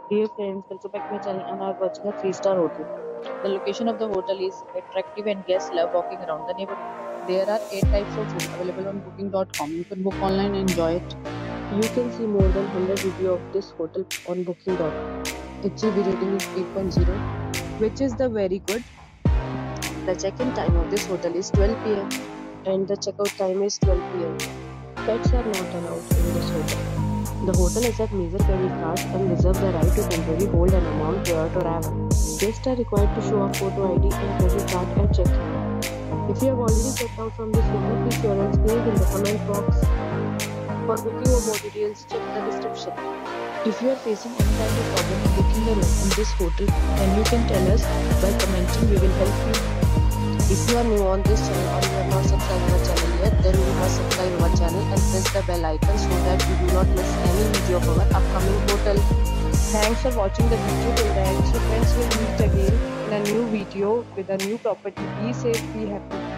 Dear friends, welcome back to my channel and are watching a 3-star hotel. The location of the hotel is attractive and guests love walking around the neighborhood. There are 8 types of rooms available on booking.com. You can book online and enjoy it. You can see more than 100 reviews of this hotel on booking.com. Its rating is 8.0, which is the very good. The check-in time of this hotel is 12 p.m. and the checkout time is 12 p.m. Pets are not allowed in this hotel. The hotel accepts major credit cards and reserves the right to temporarily hold an amount prior to arrival. Guests are required to show a photo ID and credit card at check-in. If you have already checked out from this hotel, please share your experience in the comment box. For booking or more details, check the description. If you are facing any kind of problem in booking a room in this hotel, then you can tell us by commenting. We will help you. If you are new on this channel or you have not subscribed our channel yet, then you must subscribe our channel and press the bell icon so that you do not miss any video of our upcoming hotel. Thanks for watching the video till the end. So friends, will meet again in a new video with a new property. Be safe, be happy.